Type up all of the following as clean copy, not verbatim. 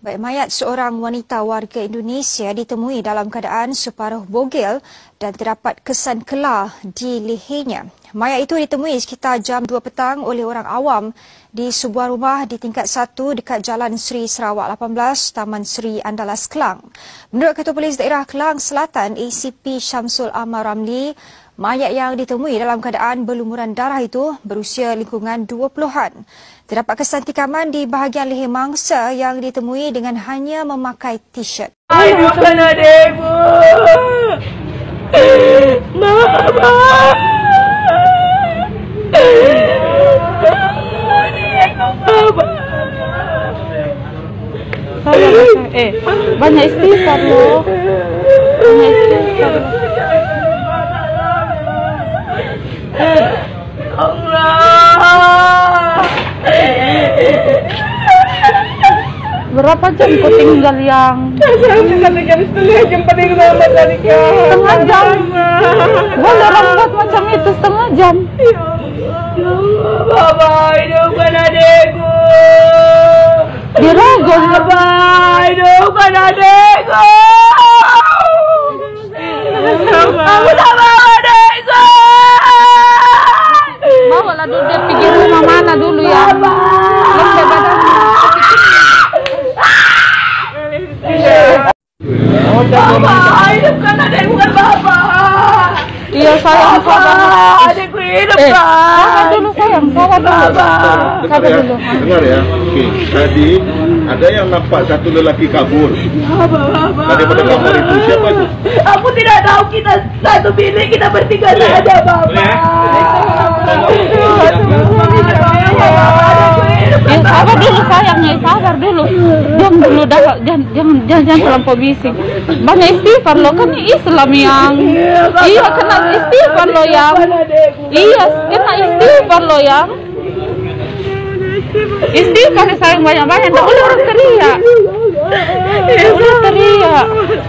Baik, mayat seorang wanita warga Indonesia ditemui dalam keadaan separuh bogel dan terdapat kesan kelar di lehernya. Mayat itu ditemui sekitar jam 2 petang oleh orang awam di sebuah rumah di tingkat 1 dekat Jalan Seri Sarawak 18, Taman Seri Andalas, Kelang. Menurut Ketua Polis Daerah Kelang Selatan, ACP Syamsul Ahmad Ramli, mayat yang ditemui dalam keadaan berlumuran darah itu berusia lingkungan 20-an. Terdapat kesan tikaman di bahagian leher mangsa yang ditemui dengan hanya memakai t-shirt. Hidupkan adikku! Mama! Banyak istighfar loh. Banyak istighfar. Allah! Berapa jam kau tinggal yang? Setengah jam paling lama tadi kau. Setengah jam. Boleh lambat macam itu setengah jam. Ya Allah, Baba, hidupkan adikku. Dirogol. Baba, hidupkan adikku. Aku tak mau adikku. Bawalah dulu dia pergi rumah mana dulu ya. Lembek badannya. Baba, hidupkan adikku, bukan Baba. Iya sayang, sabar. Adikku hidupkan. Sabar dulu sayang, sabar dulu. Sabar dulu. Dengar ya, oke. Tadi ada yang nampak satu lelaki kabur. Daripada kamar itu, siapa itu? Aku tidak tahu, kita satu bilik, kita bertiga saja, Baba. Sabar dulu sayangnya, sabar dulu. Jangan dulu jangan terlampau bising. Banyak istighfar lo, kan Islam yang iya kena istighfar lo yang iya kena istighfar lo yang istighfar sayang banyak-banyak. Tak boleh orang teriak. Boleh teriak.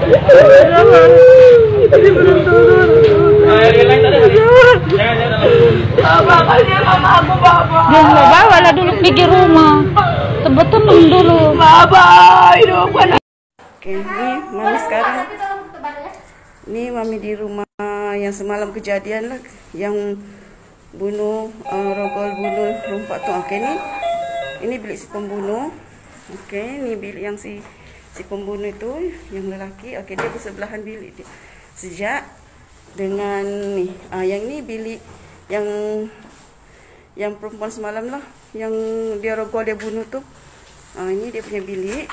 Baba, kasihan mama aku, Baba. Jangan bawa lah dulu pergi rumah. Tenang dulu. Baba, hidupkan. Oke, ini mami sekarang. Ini mami di rumah yang semalam kejadian lah, yang bunuh, rogol bunuh rompak tu. Oke, ini bilik si pembunuh. Oke, ini bilik yang si pembunuh itu, yang lelaki. Oke, dia bersebelahan bilik dia. Sejak dengan nih, yang ini bilik yang perempuan semalam lah, yang dia rogol dia bunuh tu. Ini dia punya bilik.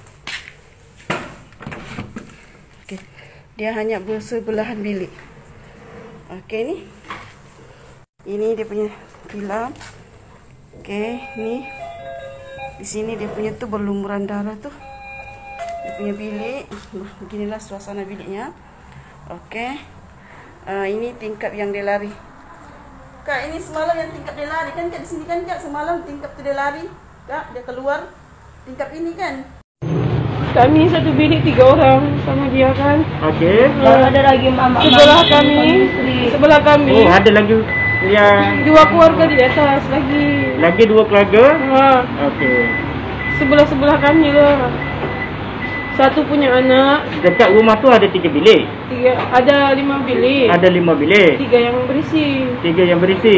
Oke, dia hanya bersebelahan bilik. Oke, ini dia punya tilam. Oke, ini di sini dia punya tu berlumuran darah tu. Dia punya bilik. Beginilah suasana biliknya. Oke, ini tingkap yang dia lari. Kak, ini semalam yang tingkap dia lari kan? Kak, di sini kan Kak, semalam tingkap tu dia lari. Kak, dia keluar tingkap ini kan? Kami satu bilik 3 orang sama dia kan. Okey. Ada lagi mama. Sebelah kami. Oh, ada lagi yang 2 keluarga di atas lagi. lagi 2 keluarga. Okey. Sebelah kami lah. Satu punya anak. Dekat rumah tu ada 3 bilik. Ada 5 bilik. Ada 5 bilik. 3 yang berisi. 3 yang berisi.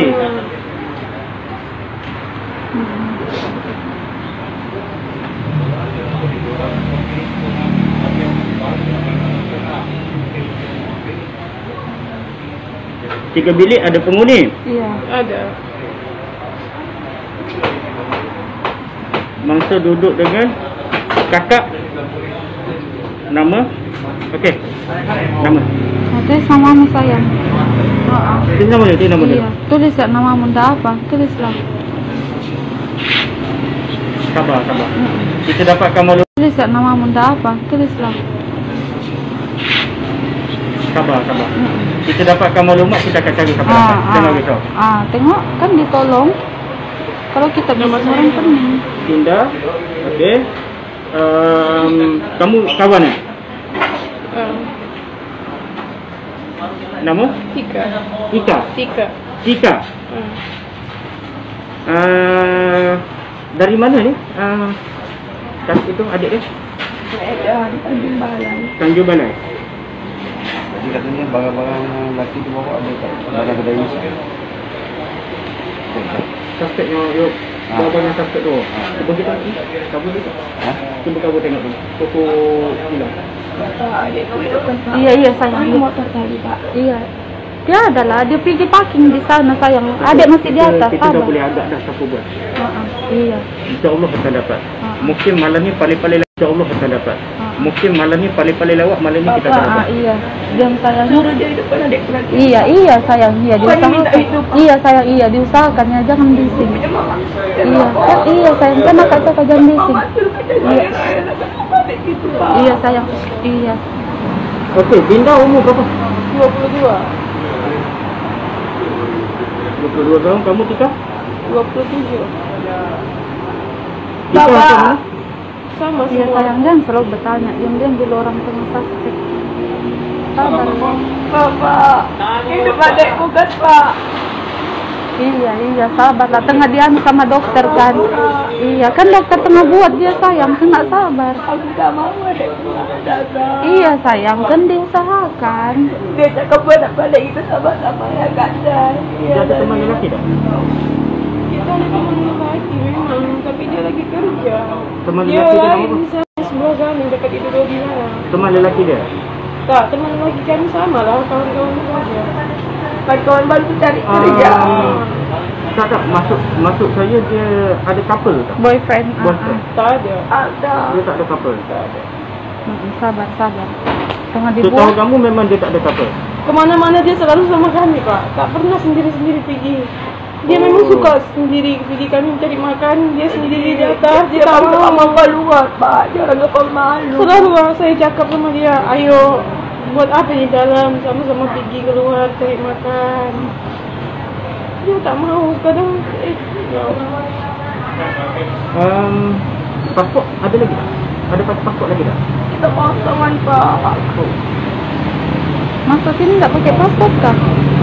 Tiga bilik ada penghuni. Iya. Ada. Mangsa duduk dengan kakak. Nama? Okey. Nama. Itu namamu sayang. Itu nama dia, itu nama dia. Iya. Tulis tak namamu dah apa? Tulislah. Sabar. Kita dapatkan maklumat. Tulis tak namamu dah apa? Tulislah. Sabar. Kita dapatkan maklumat, kita akan cari siapa dapat. Jangan risau. Tengok kan ditolong. Kalau kita bisa orang pening. Indah. Okey. Kamu kawan ya? Nama? Tika. Dari mana ni? Itu adik dia? Ada di Tanjung Balai. Tanjung Balai. Jadi katanya barang-barang laki tu bawa ada tak? Barang kedai ni. Suspek yang barang suspek tu. Cuba kita kabur tu. Cuba kabur tengok tu. Toko hilang. Adik kau hidupkan Pak. Iya sayang. Ini motor tadi Pak. Iya. Dia adalah dia pergi parking di sana sayang. Adik masih di atas. Kita dah boleh agak dah siapa buat. Iya. InsyaAllah akan dapat. Mungkin malam ni paling-paling InsyaAllah akan dapat. Mungkin malam ni paling-paling lawak malam ni kita akan dapat. Iya. Dia sayang. Suruh dia hidupkan adik lagi. Iya sayang. Iya Bukannya minta diusahakan. hidup. Iya sayang. Iya diusahakan ya jangan bising. Iya sayang kan akak cakap jangan bising. Iya. Iya sayang. Iya. Okey, Dinda umur berapa? 22 tahun. Kamu Tika? 27. Tika macam mana? Sama iya sayang dan selalu bertanya diam-diam dulu orang tengah suspek. Sabar. Bapak, hidup adekku kan Pak. Iya sabarlah tengah dia sama dokter kan. Iya kan dokter tengah buat dia sayang kena sabar. Aku tak mau adekku datang. Iya sayang kan diusahakan. Dia cakap nak balik kita sama-sama ya Kak. Dia ada teman lelaki tak? Kita ada teman lelaki memang, tapi dia lagi kerja. Teman Dia lelaki dia nama lain apa? saya sebelah kami dekat itu di mana. Teman lelaki dia? Tak, teman lelaki kami sama lah, kawan-kawan saja. Kawan-kawan baru tu cari kerja. Tak, masuk saya dia ada couple tak? Boyfriend. Tak ada. Ada. Dia tak ada couple? Tak ada. Sabar. Tengah Setahu dibuat. kamu memang dia tak ada couple? Kemana-mana dia selalu sama kami Pak. Tak pernah sendiri-sendiri pergi. Dia memang suka sendiri pergi kami mencari makan. Dia sendiri di atas. Dia tak mau keluar Pak. Dia orang pemalu. Selalu saya cakap sama dia, ayo buat apa di dalam, sama-sama pergi keluar cari makan. Dia tak mau. Kadang pasport ada lagi tak? Ada pasport lagi tak? kita kosongan Pak. Masuk sini tak pakai pasport kah?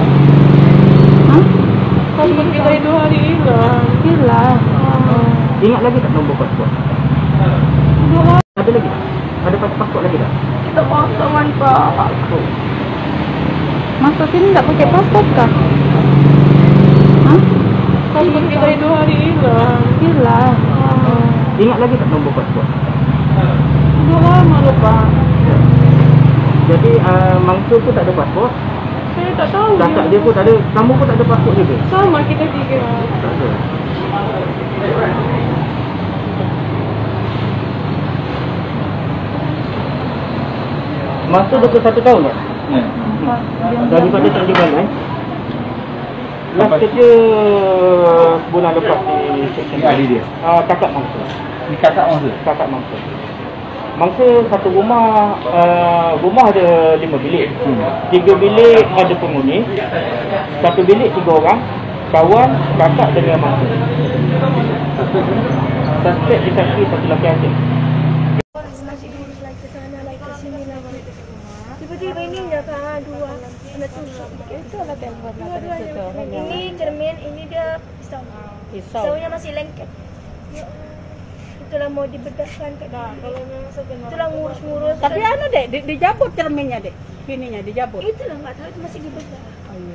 Pasport kita itu hari hilang. Hilang. Ingat lagi tak nombor pasport? Ada lagi tak? Ada pasport lagi tak? Kita kosongan Pak. Masuk sini tak pakai pasport kah? Pasport kita itu hari hilang. Hilang. Ingat lagi tak nombor pasport? Sudah lama lupa. Jadi Mangsa pun tak ada pasport? Saya tak tahu. Kakak dia pun tak ada, kamu pun tak ada pasport juga? Sama kita tiga. Tak ada. Mangsa 21 tahun tak? Daripada Tanjung Balai. Last kerja bulan lepas di section. Ni ahli dia? Kakak Mangsa. Ni kakak Mangsa? Kakak Mangsa. Mangsa satu rumah, rumah ada 5 bilik. 3 bilik ada penghuni. 1 bilik 3 orang. Kawan, kakak dengan Mangsa. Suspek disaksi satu lelaki asing. Masih diurus lagi ke sana, lagi ke sini lagi. Tiba-tiba ini kan dua kena tusuk. Itulah telefon. Ini cermin, ini dia pisau. Pisaunya masih lengket. Ya Allah. Itulah mau dibedahkan ke dia. Kalau memang sebenarnya. Itulah ngurus-ngurus. Tapi anu dek, dijabut cerminnya dek. Ininya dijabut. Itulah nggak tahu itu masih dibedah. Ayo.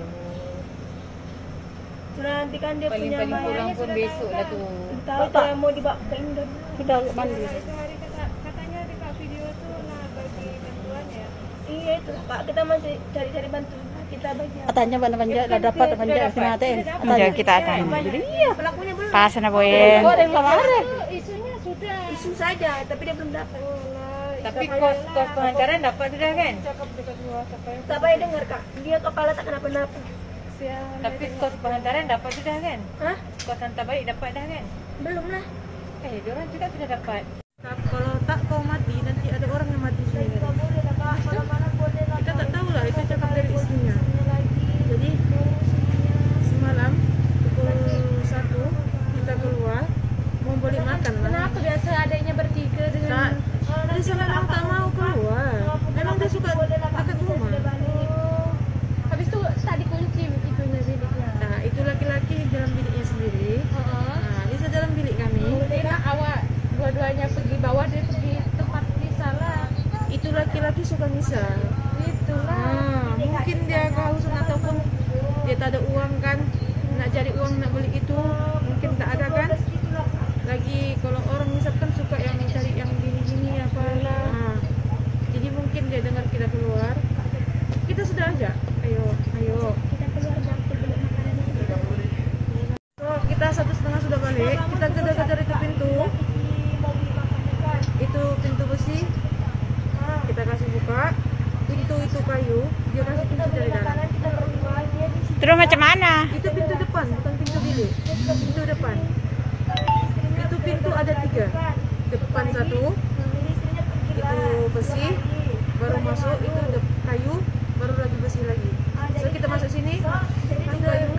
Sudah nanti kan dia punya Paling mayatnya pulang pun sudah besok lah tu. tahu itu yang mau dibawa ke Indo. Kita mandi. Katanya di video tu nak bagi bantuan ya. Iya itu Pak, kita masih cari-cari bantuan. Kita bagi. Katanya banja dah dapat banja sinaten. Ya, kita akan. Iya, pelakunya belum. Pas na boyen. Kok ada yang kemarin? Isunya sudah. Isu saja, tapi dia belum dapat. Tapi kos pengancaran dapat sudah kan? Tak payah dengar Kak, dia kepala tak kenapa-napa. Tapi kos pengantaran dapat sudah kan? Hah? Kos hantar balik dapat dah kan? Belum lah. Diorang juga sudah dapat. Kalau tak kau mati nanti ada orang yang mati sendiri. Kita tak tahu lah, itu cakap dari istrinya. Jadi semalam pukul 1 kita keluar mau beli makan lah. Kenapa biasa adiknya bertiga dengan Dia memang tak mau keluar. Memang dia suka dekat rumah. habis itu tak dikunci begitunya biliknya. Nah, itu laki-laki dalam biliknya sendiri. Nah, Lisa dalam bilik kami. Awak dua-duanya pergi suka misal. Itulah. Mungkin dia kehausan ataupun dia tak ada uang kan, nak cari uang nak beli itu mungkin tak ada kan. Lagi kalau orang misalkan suka yang cari yang gini-gini apa lah. Jadi mungkin dia dengar kita keluar, kita sudah ajak, ayo. Kita keluar jam beli makanan itu. So, kita 1:30 sudah balik, kita kejar-kejar itu pintu. Itu pintu besi, kita kasih buka. Pintu itu kayu, dia kasih pintu dari dalam. Terus macam mana? Itu pintu depan, bukan pintu bilik. Pintu depan. Itu pintu ada 3. Depan 1, itu besi, baru masuk itu kayu, baru lagi besi lagi. So kita masuk sini, itu kayu,